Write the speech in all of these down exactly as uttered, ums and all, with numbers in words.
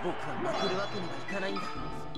僕は負けるわけにはいかないんだ。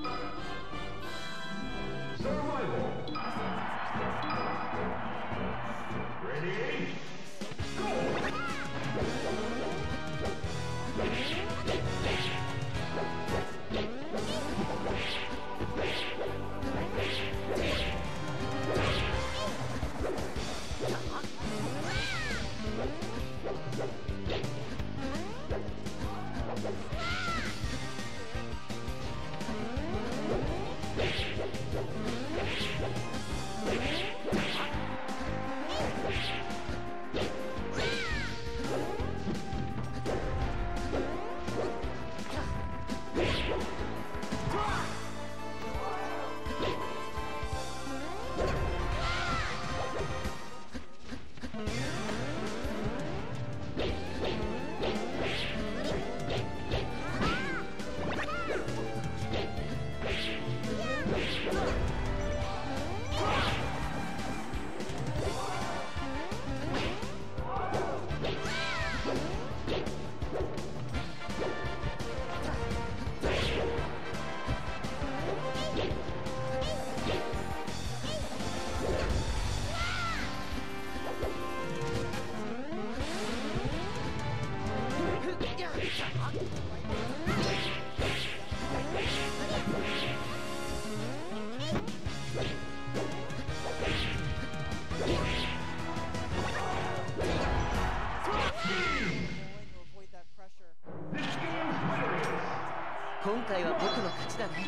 今回は僕の勝ちだね。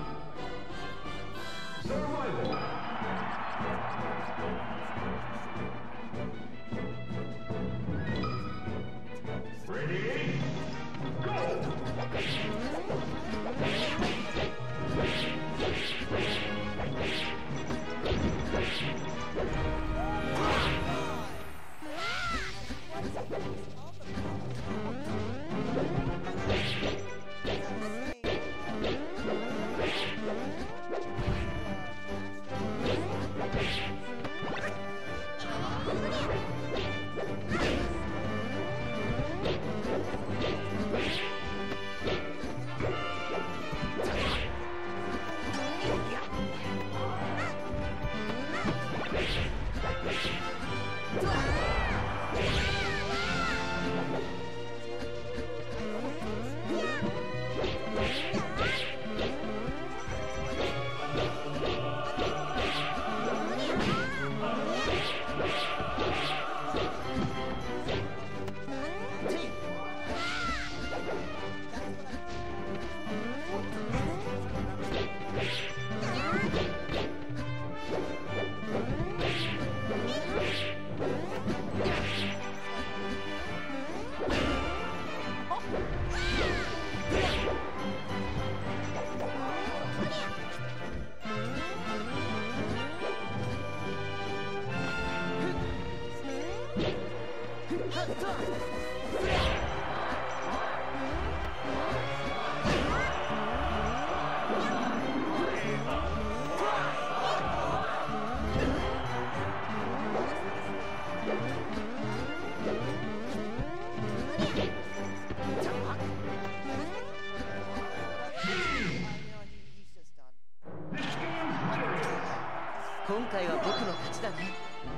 今回は僕の勝ちだね。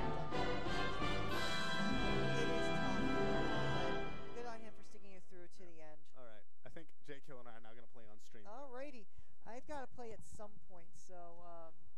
Good on him for sticking it through to the end. All right, I think J Kill and I are now going to play on stream. Alrighty, I've got to play at some point, so um,